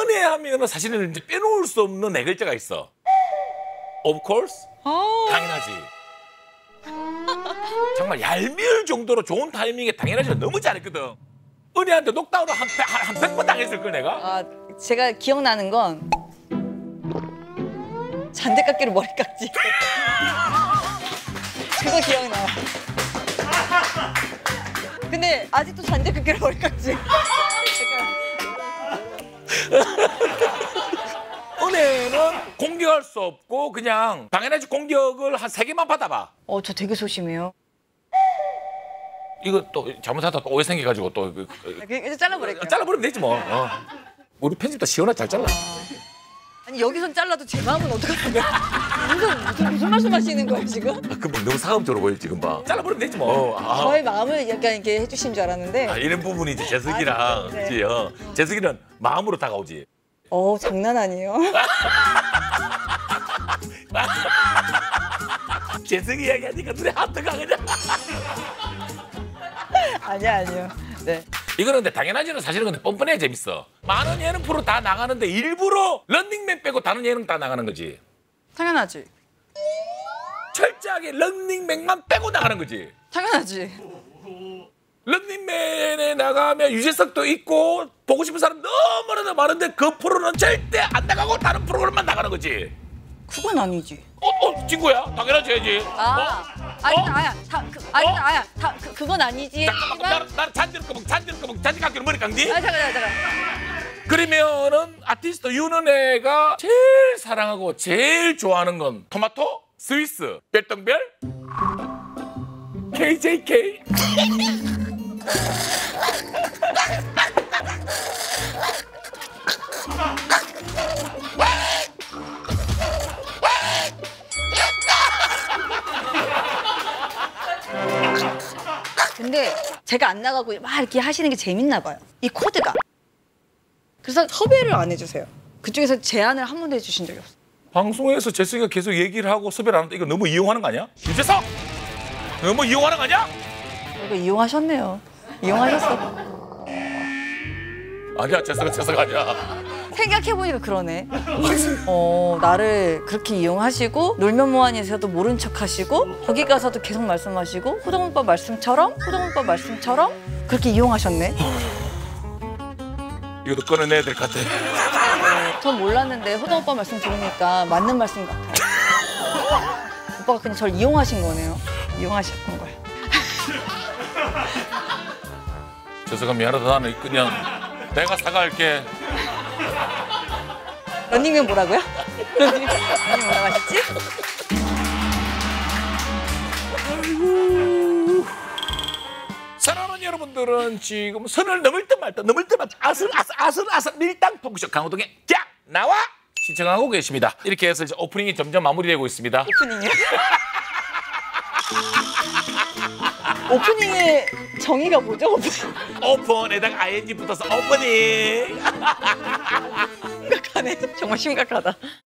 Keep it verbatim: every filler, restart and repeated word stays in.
은혜 하면은 사실은 이제 빼놓을 수 없는 네 글자가 있어. Of course. 당연하지. 정말 얄미울 정도로 좋은 타이밍에 당연하지 너무 잘했거든. 은혜한테 녹다운을 한, 한, 한 백 번 당했을 걸 내가. 아, 제가 기억나는 건 잔대깎기로 머리 깎지. 그거 기억나요. 근데 아직도 잔대깎기로 머리 깎지. 은혜는 공격할 수 없고 그냥 당연하지 공격을 한 세 개만 받아봐. 어, 저 되게 소심해요. 이거 또 잘못하다 또 오해 생겨가지고 또 그, 이제 잘라버릴게요. 잘라버리면 되지 뭐. 어. 우리 편집도 시원하게 잘 잘라. 아니 여기선 잘라도 제 마음은 어떡하는 거야? 무슨, 무슨, 무슨 말씀하시는 거예요 지금? 아, 그럼 너무 사감적으로 보여 지금 봐. 잘라버리면 되지 뭐. 아. 저의 마음을 약간 이렇게 해주신 줄 알았는데. 아, 이런 부분이 이제 재석이랑 아, 네. 그치, 어. 재석이는 마음으로 다가오지. 어, 장난 아니에요. 재석이 얘기하니까 눈에 하트가 그냥. 아니야, 아니요. 네. 이거는 근데 당연하지는 사실은 근데 뻔뻔해 재밌어. 많은 예능 프로 다 나가는데 일부러 런닝맨 빼고 다른 예능 다 나가는 거지. 당연하지. 철저하게 런닝맨만 빼고 나가는 거지. 당연하지. 런닝맨에 나가면 유재석도 있고 보고 싶은 사람 너무나도 많은데 그 프로는 절대 안 나가고 다른 프로그램만 나가는 거지. 그건 아니지. 어? 어? 친구야? 당연하지 해야지. 아, 어? 아니, 어? 아야, 다, 그, 아니, 어? 아야, 다, 그, 그건 아니지. 잠깐만 그럼 나는, 나는 잔디를 꺼먹 잔디를 꺼먹 잔디 깎기로 머리 깎니? 아, 잠깐, 잠깐. 그러면은 아티스트 윤은혜가 제일 사랑하고 제일 좋아하는 건 토마토? 스위스? 별똥별? 케이제이케이? 근데 제가 안 나가고 막 이렇게 하시는 게 재밌나 봐요. 이 코드가. 그래서 섭외를 안 해주세요. 그쪽에서 제안을 한 번도 해주신 적이 없어요. 방송에서 재석이가 계속 얘기를 하고 섭외를 안 하는데 이거 너무 이용하는 거 아니야? 유재석! 너무 이용하는 거 아니야? 이거 이용하셨네요. 이용하셨어. 아니야 재석은 재석 아니야. 생각해보니까 그러네. 어, 나를 그렇게 이용하시고 놀면 뭐하니에서도 모른 척하시고 거기 가서도 계속 말씀하시고 호동 오빠 말씀처럼 호동 오빠 말씀처럼 그렇게 이용하셨네. 이것도 꺼내내야 될 것 같아. 전 몰랐는데 호동 오빠 말씀 들으니까 맞는 말씀 같아요. 오빠가 그냥 저를 이용하신 거네요. 이용하셨던 거예요. 재석아 미안하다. 나는 그냥 내가 사과할게. 런닝맨 뭐라고요? 런닝맨 뭐라고 하셨지? 사랑하는 여러분들은 지금 선을 넘을 듯 말 듯 넘을 듯 말 듯 아슬아슬 아슬아슬 밀당 토크쇼 강호동의 야 나와 시청하고 계십니다. 이렇게 해서 이제 오프닝이 점점 마무리되고 있습니다. 오프닝이요? 오프닝의 정의가 뭐죠? 오프닝. 오픈에다가 아이엔지 붙어서 오프닝. 심각하네. 정말 심각하다.